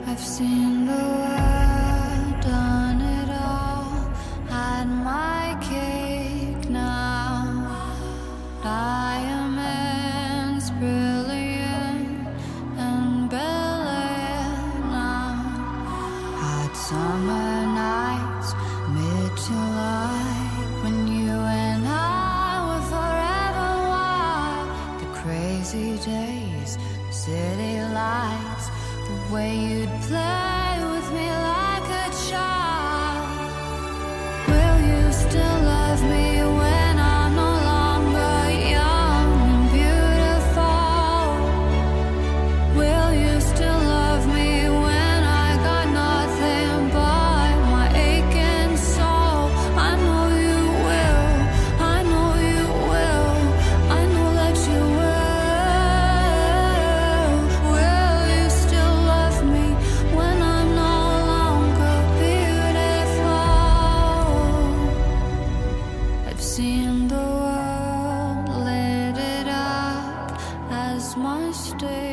I've seen the world, done it all, had my cake now. Diamonds brilliant and Bel-Air now. Hot summer nights, mid-July, when you and I were forever wild. The crazy days, city lights, the way you'd play with me like a child. Will you still love me when I'm no longer young and beautiful? Will you still love me when I got nothing but my aching soul? I know you will, I know you will, I know that you will. Will you still love me when I'm no longer beautiful? I've seen the world, lit it up as my stage.